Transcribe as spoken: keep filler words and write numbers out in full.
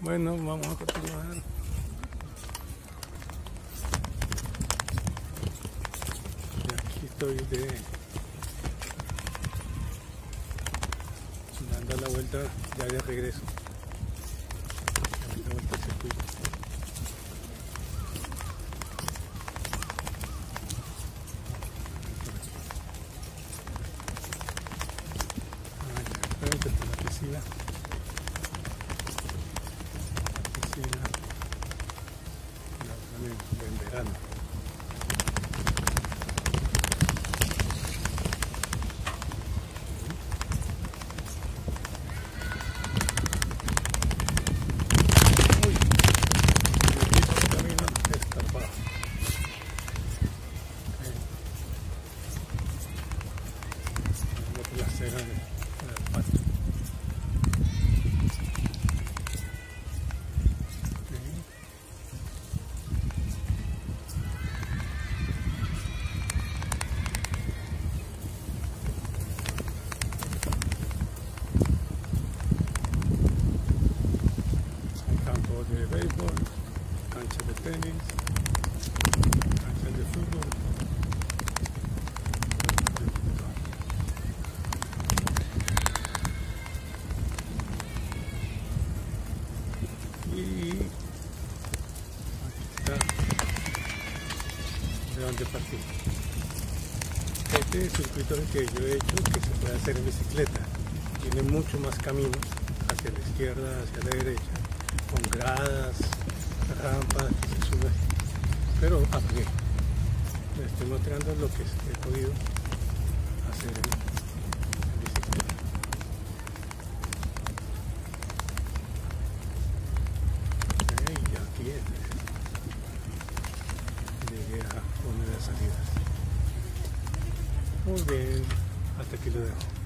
Bueno, vamos a continuar. Y aquí estoy de dando la vuelta ya de regreso. La vuelta al circuito. Ah, ya, frente a la piscina. En verano. Uy, el camino escarpado. La acera del patio. De béisbol, cancha de tenis, cancha de fútbol. Y aquí está de donde partí. Este circuito que yo he hecho, que se puede hacer en bicicleta, tiene mucho más caminos hacia la izquierda, hacia la derecha, con gradas, rampas que se sube, pero a pie. Les estoy mostrando lo que he podido hacer en, en bicicleta. Okay, y aquí es, llegué a una de las salidas. Muy bien, hasta aquí lo dejo.